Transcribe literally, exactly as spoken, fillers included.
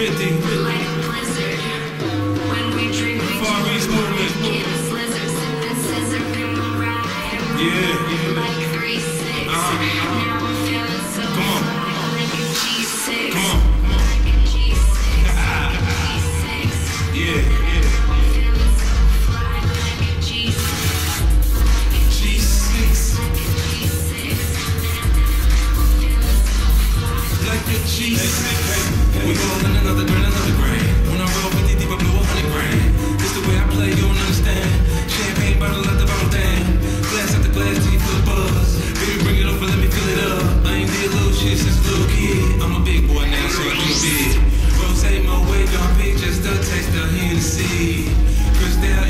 fifty. Like a blizzard. When we drink, we Far East movement. Guinness lizard, sipping scissor in my ride. Yeah, yeah. Like three six. Uh-huh. Now I'm feeling so Come on. fly, like a G six. Come on. Like a G six. G six. Yeah, yeah. I'm feeling so fly, like a G six. G six. Like a G six. We rolling another grain, another grain. When I roll fifty deep, I blow a hundred grand. This the way I play, you don't understand. Champagne bottle at the bottle down. Glass after glass till you feel the buzz. Baby, bring it over, let me fill it up. I ain't did little shit since a little kid. I'm a big boy now, so I do big. Rose, Moe, Don P, just a taste of Hennessy. Cristal